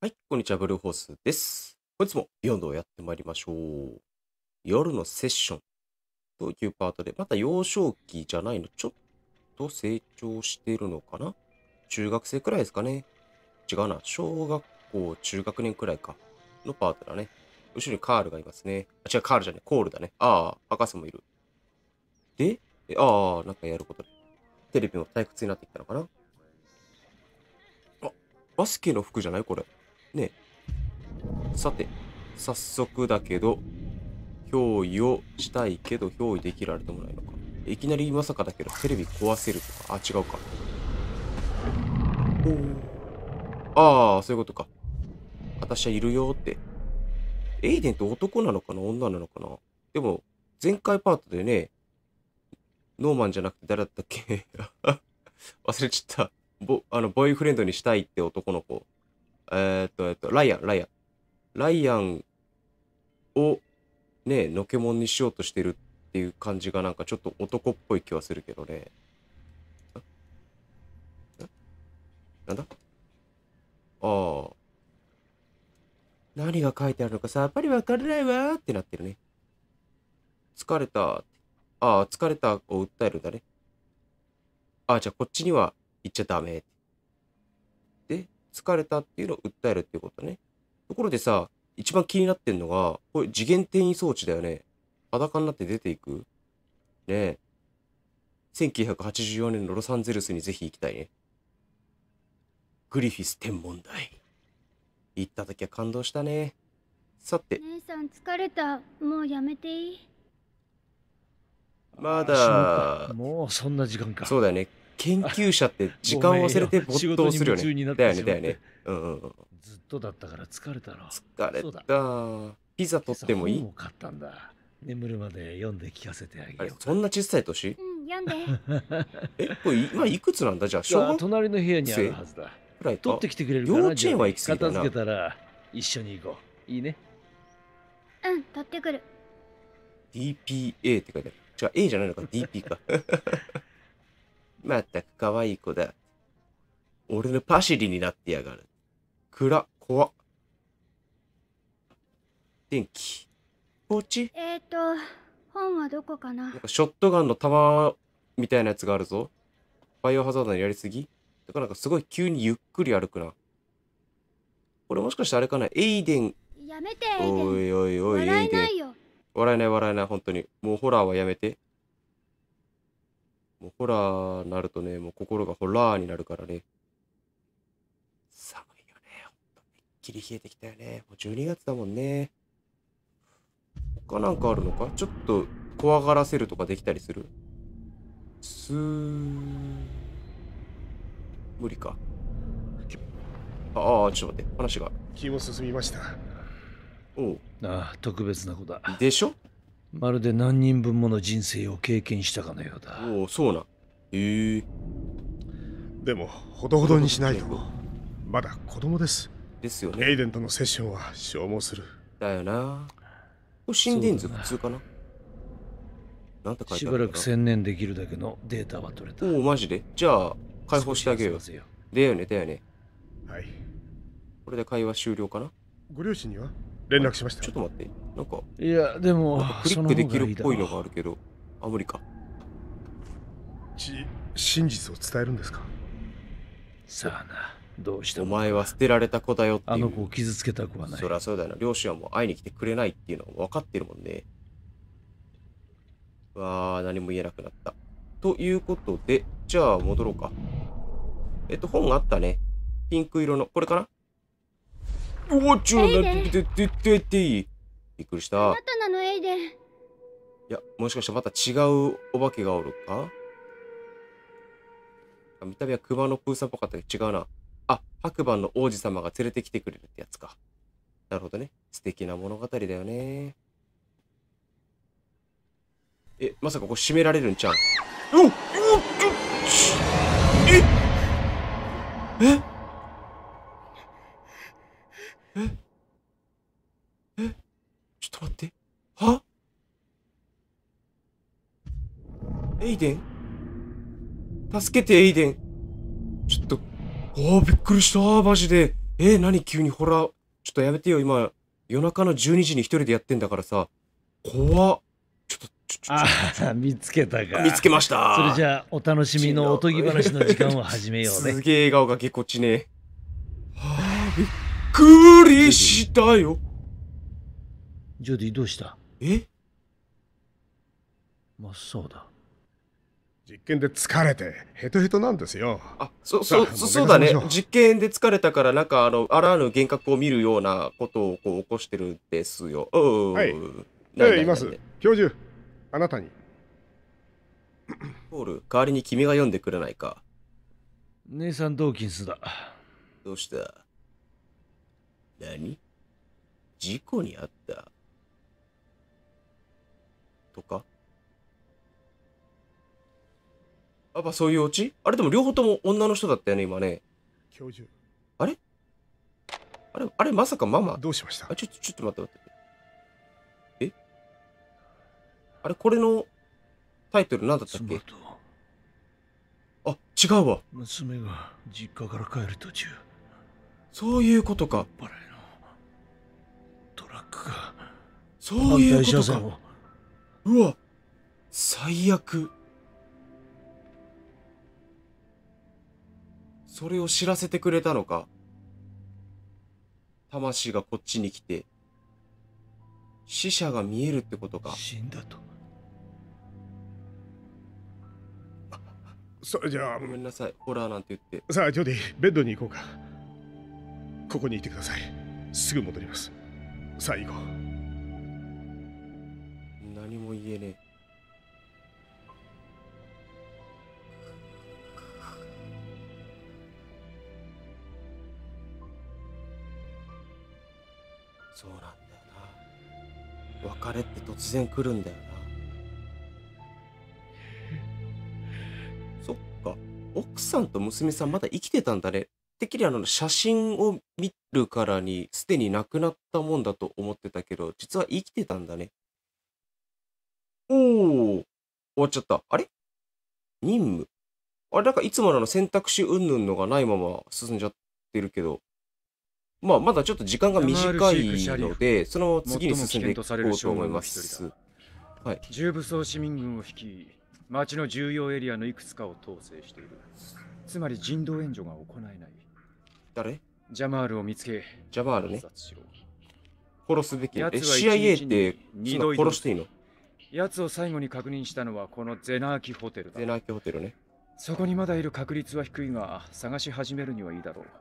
はい、こんにちは、ブルーホースです。本日もビヨンドをやってまいりましょう。夜のセッションというパートで、また幼少期じゃないの、ちょっと成長してるのかな。中学生くらいですかね。違うな、小学校、中学年くらいか。のパートだね。後ろにカールがいますね。あ、違う、カールじゃねえ、コールだね。ああ、博士もいる。で、なんかやることで。テレビも退屈になってきたのかな。あ、バスケの服じゃないこれ。ねえ。さて、早速だけど、憑依をしたいけど憑依できられてもないのか。いきなりまさかだけどテレビ壊せるとか。あ、違うか。おああ、そういうことか。私はいるよって。エイデンって男なのかな女なのかな。でも、前回パートでね、ノーマンじゃなくて誰だったっけ忘れちゃった。ボーイフレンドにしたいって男の子。ライアン、ライアン。ライアンをね、のけもんにしようとしてるっていう感じがなんかちょっと男っぽい気はするけどね。なんだああ。何が書いてあるのかさっぱりわからないわーってなってるね。疲れた。ああ、疲れたを訴えるんだね。ああ、じゃあこっちには行っちゃダメ。で、疲れたっていうのを訴えるっていうことね。ところでさ、一番気になってんのが、これ次元転移装置だよね。裸になって出ていくねえ。1984年のロサンゼルスにぜひ行きたいね。グリフィス天文台。行った時は感動したね。さて。 姉さん疲れた。もうやめていい？ ましまった。 だ、 もうそんな時間か。 そうだよね。研究者って時間をごめんよ。 忘れて没仕事に頭するよね。 夢中になっだよね、 てしまって。 だよね。うんうんうん。 ずっとだったから疲れたろ。 疲れそうだ。 た。ピザ取今朝ってもいい本を買ったんだ。眠るまで読んで聞かせてああれ、 げようか。 そんな小さい年うん、読んで。 これ今いくつなんだじゃあ、小学隣の部屋にある生はずだ。 くらいか。 取ってきてくれるかな。 幼稚園は行き過ぎたな。 片付けたら一緒に行こう。いいね。 うん、取ってくる。 DPA って書いてある。じゃあ A じゃないのか DP か。まったく可愛い子だ。俺のパシリになってやがる。暗、怖っ。電気。こっち本はどこかな？ なんかショットガンの弾みたいなやつがあるぞ。バイオハザードのやりすぎだからなんかすごい急にゆっくり歩くな。これもしかしてあれかなエイデン。 やめて、エイデン。 おいおいおい、エ笑イデン。 えないよ。 笑えない笑えない、本当に。もうホラーはやめて。もうホラーなるとね、もう心がホラーになるからね。寒いよね。ほんとめっきり冷えてきたよね。もう12月だもんね。他なんかあるのかちょっと怖がらせるとかできたりする無理か。ああ、ちょっと待って。話が。 気も進みました。 おう。 ああ、特別な子だ。 でしょまるで何人分もの人生を経験したかのようだ。 おお、そうな。へえ。 でも、ほどほどにしないと。まだ子供です。 ですよね。 エイデンとのセッションは消耗する。 だよな。これ心電図普通かななんて書いてしあるんだばらく専念できるだけのデータは取れた。 おお、マジでじゃあ、解放してあげよう。だよね、だよね。 はい。 これで会話終了かなご両親には連絡しました。 ちょっと待って。なんか、 いや、でも、 クリックできるっぽいのがあるけど。あ、無理か。 真実を伝えるんですか？ さあな、どうしておも。 前は捨てられた子だよっていう。 あの子を傷つけたくはない。 そりゃそうだよな。両親はもう会いに来てくれないっていうの分かってるもんね。わー、何も言えなくなった。ということで、じゃあ戻ろうか。本があったね。ピンク色の、これかなおっちょ、びっくりした。 あなたなの、エイデン。 いや、もしかしてまた違うお化けがおるか見た目は熊のプーさんっぽかったけど違うな。あ、白馬の王子様が連れてきてくれるってやつか。なるほどね。素敵な物語だよね。まさかここ閉められるんちゃうええちょっと待って。はエイデン助けて、エイデン。ちょっと、びっくりした、マジで。 何急にホラー。ちょっとやめてよ、今、夜中の12時に一人でやってんだからさ。怖っ。 ああ、見つけたか。 見つけましそれた。 じゃあ、お楽しみのおとぎ話の時間を始めようすね。 げえ笑顔がぎこちねえ。はあ、びっくりしたよ。 ジョディ、どうした？ え真っ青だ。 実験で疲れてヘトヘトなんですよ。 あ、 さあそうだねもう出かけましょう。 実験で疲れたから、なんかあらぬ幻覚を見るようなことをこう起こしてるんですよ。 はいいます。教授、あなたに。 ポール、代わりに君が読んでくれないか。 姉さんドーキンスだ。 どうした？何？事故にあったとか？やっぱそういうオチ？あれでも両方とも女の人だったよね、今ね。 教授、 あれまさかママ？ どうしました？ ちょっと待って。あれこれのタイトル何だったっけ？ 妻とあ、違うわ。 娘が実家から帰る途中、 そういうことか。 バレのトラックがそういう反対ことか。 車線を。 うわ、最悪。それを知らせてくれたのか。魂がこっちに来て、死者が見えるってことか。 死んだと。 それじゃあごめんなさい、ホラーなんて言って。 さあジョディ、ベッドに行こうか。ここにいてください。すぐ戻ります。さあ行こう。 何も言えねえ。そうなんだよな。別れって突然来るんだよな。そっか。奥さんと娘さんまだ生きてたんだね。てっきり写真を見るからにすでに亡くなったもんだと思ってたけど、実は生きてたんだね。おー、終わっちゃった。あれ？任務。あれ、なんかいつもの選択肢云々のがないまま進んじゃってるけど、まあ、まだちょっと時間が短いので、その次に進んでいこうと思います。はい。 重武装市民軍を率い、町の重要エリアのいくつかを統制している。つまり人道援助が行えない。 誰？ ジャマールを見つけ、 ジャマールね。 殺しろ。 殺すべき。 奴は CIA 一日にって二そんな殺していいの？ 奴を最後に確認したのはこのゼナーキホテルだ。 ゼナーキホテルね。 そこにまだいる確率は低いが、探し始めるにはいいだろ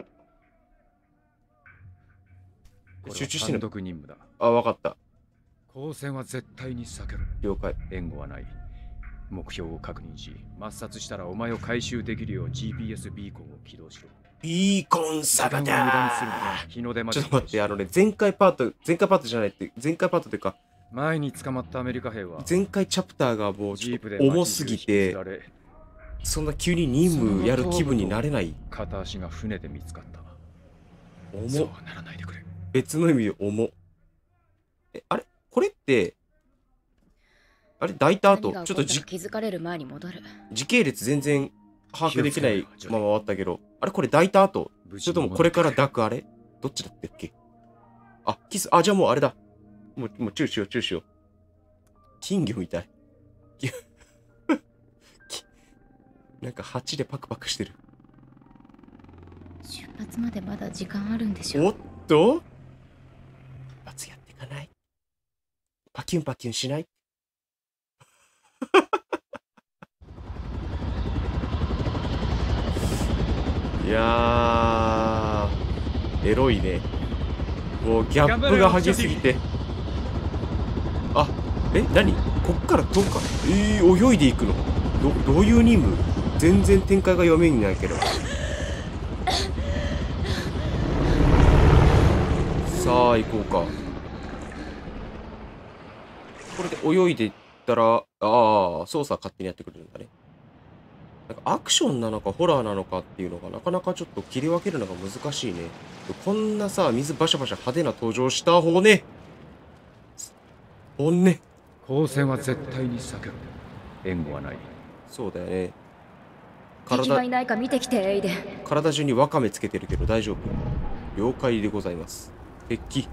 う。 集中してんの？ 単独任務だ。 あ、わかった。 交戦は絶対に避ける。 了解。 援護はない。目標を確認し、抹殺したらお前を回収できるよう GPS ビーコンを起動しろ。 ビーコンサガ時間を無駄にするだな。日の出まー。ちでょっと待って、前回パートじゃないって、前回パートというか、 前に捕まったアメリカ兵は前回チャプターがもうちょっとジープで重すぎて、そんな急に任務やる気分になれない。 片足が船で見つかった。 重っ。 そうはならないでくれ。 別の意味で重っ。あれこれって、あれ抱いた後、ちょっと気づかれる前に戻る。 時系列全然把握できないまま終わったけど、あれこれ抱いた後、それともこれから抱くあれどっちだったっけ？あ、キス、あ、じゃあもうあれだ。もうチューしよう、チューしよう。金魚みたい。なんか鉢でパクパクしてる。 出発までまだ時間あるんでしょ。 おっと一発やっていかない？パキュンパキュンしない？いやー、エロいね。もうギャップが激しすぎて。あ、何？こっからどっか。泳いでいくの？どういう任務？全然展開が読めんないけど。さあ行こうか。これで泳いでいったら、操作勝手にやってくれるんだね。なんかアクションなのかホラーなのかっていうのがなかなかちょっと切り分けるのが難しいね。こんなさ、水バシャバシャ派手な登場した骨。 交戦は絶対に避ける。援護はない。 そうだよね。 敵がいないか見てきて、エイデン。 体中にワカメつけてるけど大丈夫？ 了解でございます。敵。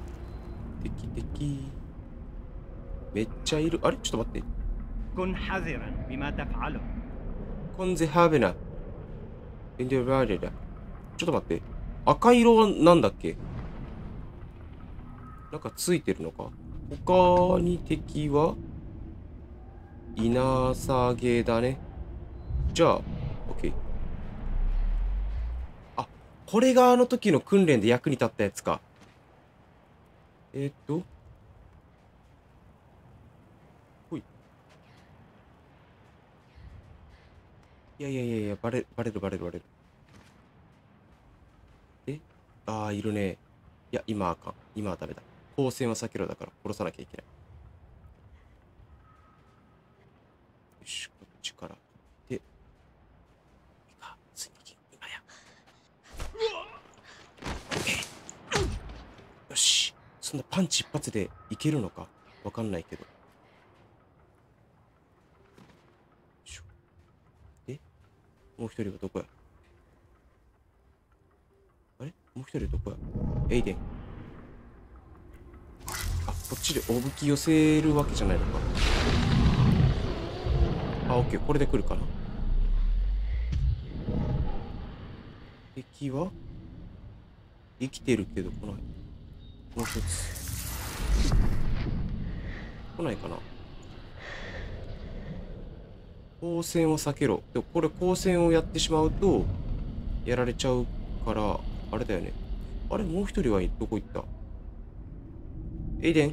めっちゃいる。あれちょっと待って。 كن حذرا بما تفعله. コンゼハーベナ。エンデバーレラ。ちょっと待って。赤色はなんだっけ？なんかついてるのか？他に敵はいなさげだね。じゃあ、OK。あ、これがあの時の訓練で役に立ったやつか。ほい。いや、バレる。いるね。いや、今はあかん。今はダメだ。光線は避けろだから殺さなきゃいけない。よし、こっちから。で、ついに今や。よし。そんなパンチ一発でいけるのかわかんないけど。で、もう一人はどこや？あれ？もう一人どこや？エイデン。あ、こっちでお武器寄せるわけじゃないのか。あ、オッケー。これで来るかな。敵は生きてるけど来ない。もう一つ。来ないかな。光線を避けろ。でもこれ光線をやってしまうとやられちゃうから、あれだよね。あれもう一人はどこ行った？エイデン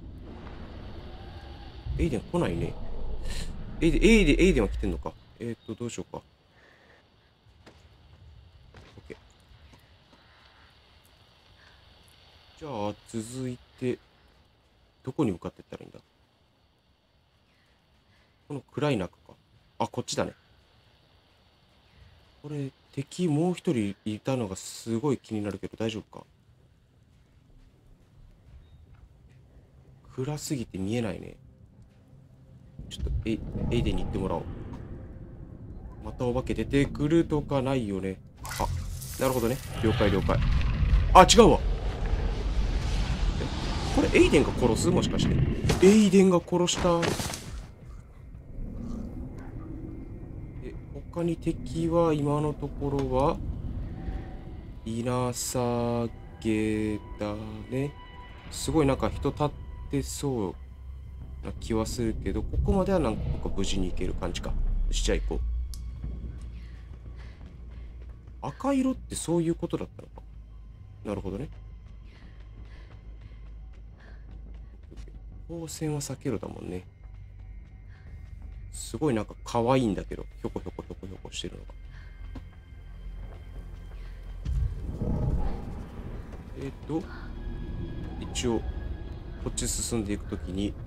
来ないね。エイデンは来てんのか。どうしようか。OK。じゃあ、続いて、どこに向かっていったらいいんだ？この暗い中か。あ、こっちだね。これ、敵もう一人いたのがすごい気になるけど大丈夫か？暗すぎて見えないね。ちょっとエイデンに行ってもらおう。またお化け出てくるとかないよね。あ、なるほどね。了解。あ、違うわ。これエイデンが殺す？もしかして。エイデンが殺した。他に敵は今のところはいなさげだね。すごいなんか人立ってそうな気はするけど、ここまではなんとか無事に行ける感じか。よし、じゃあ行こう。赤色ってそういうことだったのか。なるほどね。光線は避けろだもんね。すごいなんか可愛いんだけど、ひょこしてるのが。一応、こっち進んでいくときに、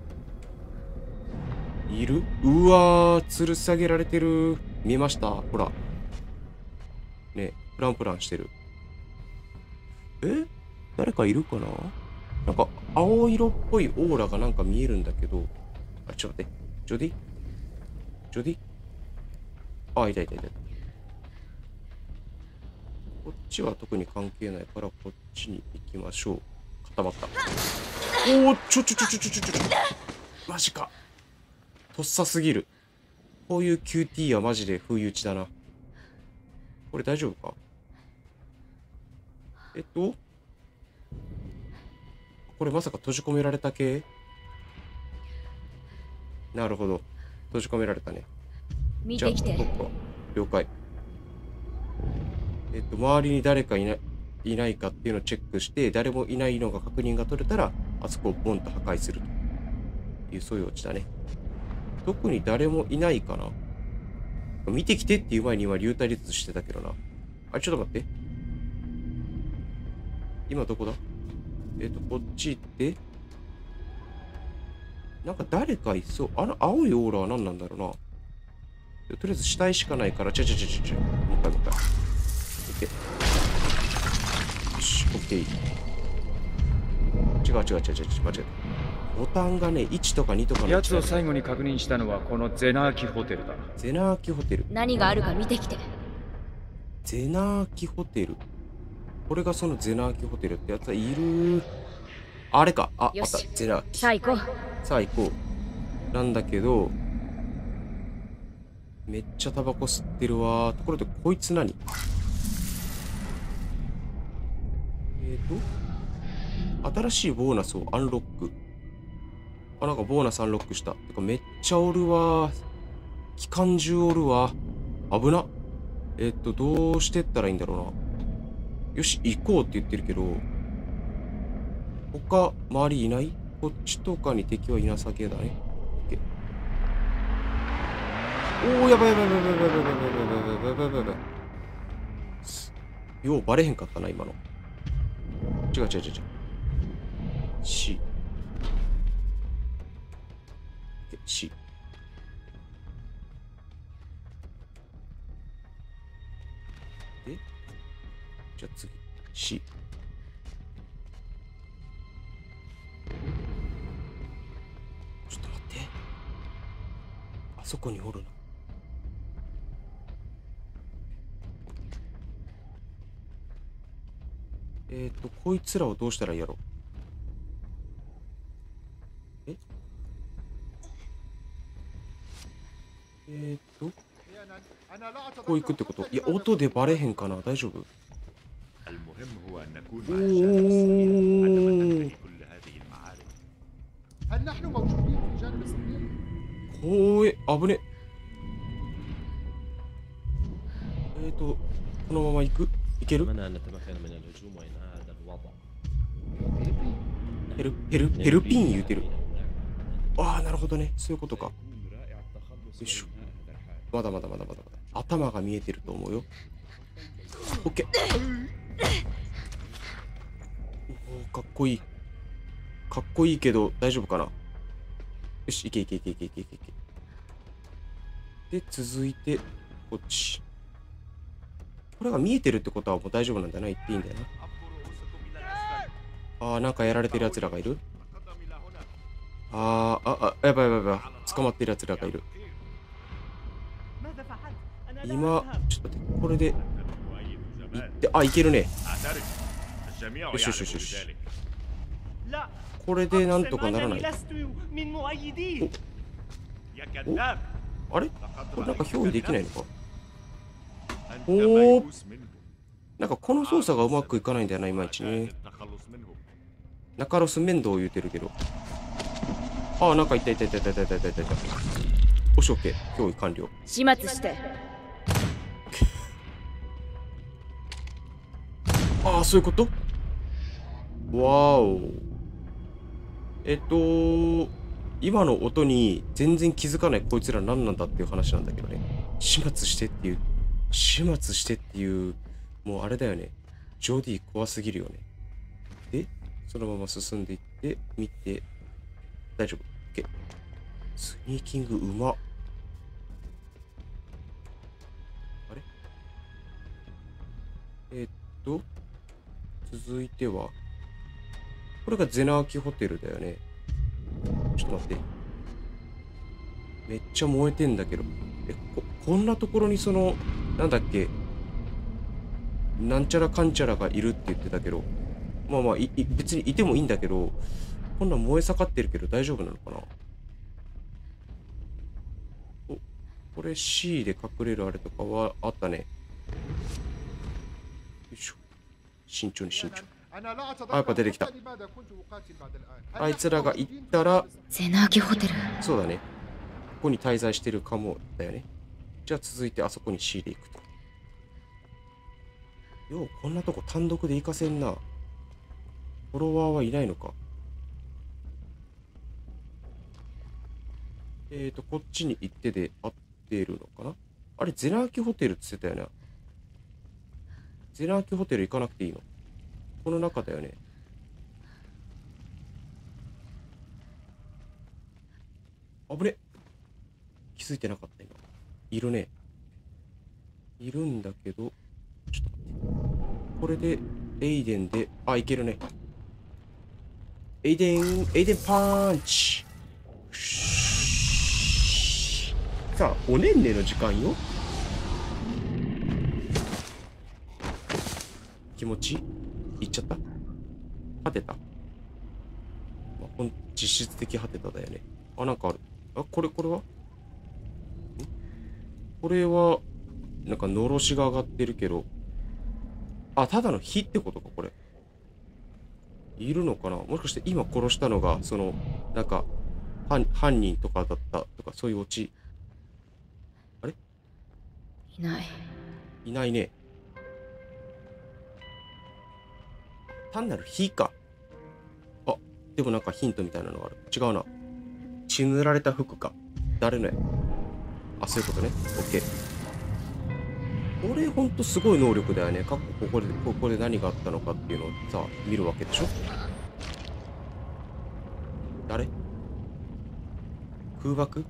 いる？うわー、吊る下げられてる。見えました？ほら。ね、プランしてる。誰かいるかな？なんか、青色っぽいオーラがなんか見えるんだけど、あ、ちょっと待って。ジョディ？あ、いた。こっちは特に関係ないからこっちに行きましょう。固まった。おー、ちょ。マジか。とっさすぎる。こういう QT はマジで不意打ちだな。これ大丈夫か？これまさか閉じ込められた系？なるほど。閉じ込められたね。 見てきて。 じゃあ、了解。周りに誰かいないかっていうのをチェックして、誰もいないのが確認が取れたら、あそこをボンと破壊するという、そういうオチだね。特に誰もいないかな。見てきてっていう前に今流体列してたけどな。あれ、ちょっと待って。今どこだ？こっち行って。なんか誰かいそう。あの青いオーラは何なんだろうな。とりあえず死体しかないから、もう一回。オッケー。よし、オッケー。違う、間違えた。ボタンがね、1とか2とかの。 奴を最後に確認したのはこのゼナーキホテルだ。 ゼナーキホテル。 何があるか見てきて。 ゼナーキホテル。 これがそのゼナーキホテルってやつはいる。あれか。あ、あった。 よしゼナーキ。 さあ行こう。 さあ行こう。なんだけど、めっちゃタバコ吸ってるわ。ところで、こいつ何？新しいボーナスをアンロック。あ、なんかボーナスアンロックした。てかめっちゃおるわ。機関銃おるわ。危な。どうしてったらいいんだろうな。よし、行こうって言ってるけど、他、周りいない？こっちとかに敵はいなさげだね。おー、やばいやばいやばいやばいやばいやばいやばいやばいやばい。ようバレへんかったな、今の。違う違う違う違う。C。C。で、じゃあ次。C。ちょっと待って。あそこにおるな。こいつらをどうしたらいいやろ。こう行くってこと？いや、音でバレへんかな？大丈夫？おー。怖え、危ね。このまま行く？いける？ヘルピン言うてる。ああ、なるほどね。そういうことか。よいしょ。まだまだまだまだまだ。頭が見えてると思うよ。オッケー。おー、かっこいい。かっこいいけど、大丈夫かな？よし、いけいけいけいけいけいけいけ。で、続いて、こっち。これが見えてるってことはもう大丈夫なんだな。言っていいんだよな。あー、なんかやられてる奴らがいる。やばいやばいやばい。捕まってる奴らがいる。今、ちょっと待って、これで、行って、あ、いけるね。よしよしよしよし。これでなんとかならない。お、あれ？これなんか憑依できないのか？おー。なんかこの操作がうまくいかないんだよな、いまいちね。中ロス面倒言うてるけど。ああ、なんかいたいたいたいたいたいたいたいた。おし、オッケー。憑依完了。 始末して。 ああ、そういうこと？わーお。今の音に全然気づかないこいつら何なんだっていう話なんだけどね。始末してっていう、もうあれだよね。ジョディ怖すぎるよね。で、そのまま進んでいって、見て、大丈夫。OK。スニーキングうまっ。あれ？続いては、これがゼナーキホテルだよね。ちょっと待って。めっちゃ燃えてんだけど。こんなところにその、なんだっけ、なんちゃらかんちゃらがいるって言ってたけど、まあまあ、別にいてもいいんだけど、こんなん燃え盛ってるけど大丈夫なのかな？お、これ C で隠れるあれとかはあったね。よいしょ。慎重に慎重。あ、やっぱ出てきた。あいつらが行ったら、 ゼナーキホテル。 そうだね。ここに滞在してるかもだよね。じゃあ続いてあそこに C で行くと。よう、こんなとこ単独で行かせんな。フォロワーはいないのか。こっちに行ってで合ってるのかな。あれ、ゼナーキホテルって言ってたよね。ゼナーキホテル行かなくていいの？この中だよね。危ね。気づいてなかった今。いるね。いるんだけど、ちょっと待って。これで、エイデンで、あ、いけるね。エイデンパンチ。さあ、おねんねの時間よ。気持ちいい。 行っちゃった？果てた？まあ、実質的果てただよね。あ、なんかある。あ、これは？これは、なんか、のろしが上がってるけど。あ、ただの火ってことか、これ。いるのかな？もしかして今殺したのが、その、なんか、犯人とかだったとか、そういうオチ。あれ？ いない。 いないね。単なる火か。あ、でもなんかヒントみたいなのがある。違うな。血塗られた服か。誰のや？あ、そういうことね。オッケー。これほんとすごい能力だよね。過去ここで何があったのかっていうのをさ、見るわけでしょ？誰？空爆？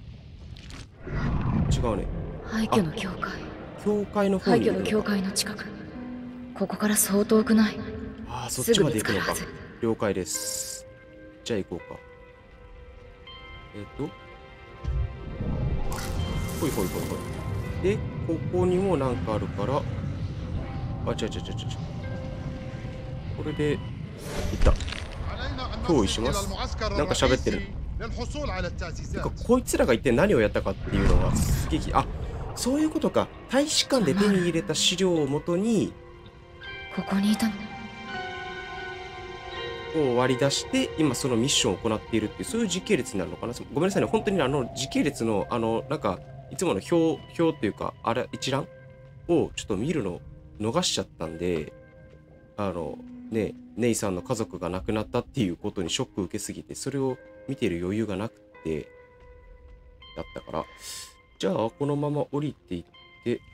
違うね。 廃墟の教会。 教会の方廃にいるのか。 墟の教会の近く。ここからそう遠くない。 ああ、そっちまで行くのかすぐ見つかるは。 了解です。じゃあ行こうか。ほいほいほいほい。で、ここにもなんかあるから、あ、これで、いった。憑依します。なんか喋ってる。てか、こいつらが一体何をやったかっていうのがすげえ、あ、そういうことか。大使館で手に入れた資料をもとに、 ここにいたの。 を割り出して、今そのミッションを行っているっていう、そういう時系列になるのかな。ごめんなさいね。本当に時系列の、なんか、いつもの表っていうか、あれ、一覧をちょっと見るの逃しちゃったんで、ね、ネイさんの家族が亡くなったっていうことにショック受けすぎて、それを見てる余裕がなくて、だったから、じゃあ、このまま降りていって、